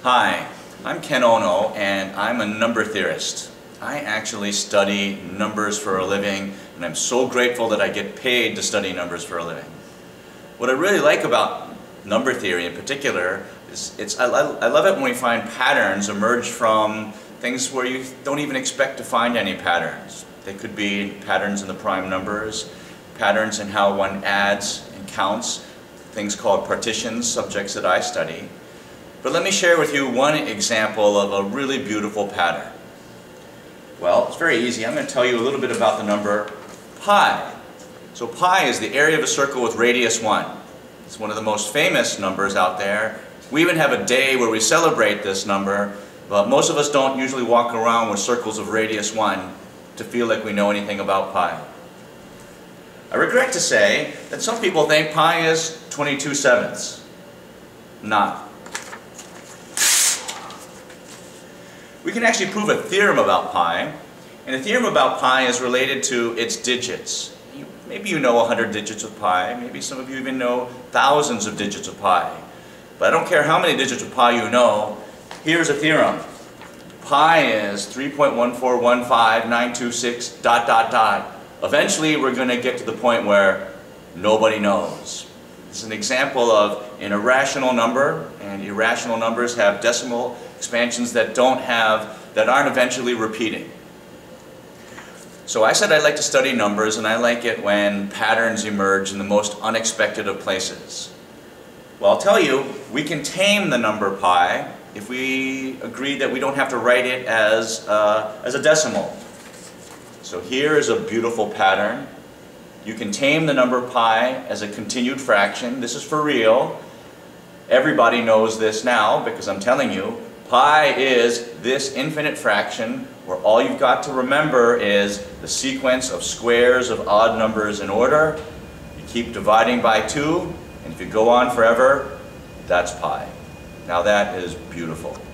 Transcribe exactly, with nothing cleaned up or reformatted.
Hi, I'm Ken Ono, and I'm a number theorist. I actually study numbers for a living, and I'm so grateful that I get paid to study numbers for a living. What I really like about number theory in particular is it's, I, I love it when we find patterns emerge from things where you don't even expect to find any patterns. They could be patterns in the prime numbers, patterns in how one adds and counts, things called partitions, subjects that I study. But let me share with you one example of a really beautiful pattern. Well, it's very easy. I'm going to tell you a little bit about the number pi. So pi is the area of a circle with radius one. It's one of the most famous numbers out there. We even have a day where we celebrate this number, but most of us don't usually walk around with circles of radius one to feel like we know anything about pi. I regret to say that some people think pi is twenty-two sevenths. Not. We can actually prove a theorem about pi, and the theorem about pi is related to its digits. You, maybe you know one hundred digits of pi, maybe some of you even know thousands of digits of pi. But I don't care how many digits of pi you know, here's a theorem. Pi is three point one four one five nine two six dot dot dot. Eventually we're going to get to the point where nobody knows. This is an example of an irrational number, and irrational numbers have decimal expansions that don't have, that aren't eventually repeating. So I said I like to study numbers, and I like it when patterns emerge in the most unexpected of places. Well, I'll tell you, we can tame the number pi if we agree that we don't have to write it as, uh, as a decimal. So here is a beautiful pattern. You can tame the number pi as a continued fraction. This is for real. Everybody knows this now because I'm telling you, pi is this infinite fraction where all you've got to remember is the sequence of squares of odd numbers in order. You keep dividing by two, and if you go on forever, that's pi. Now that is beautiful.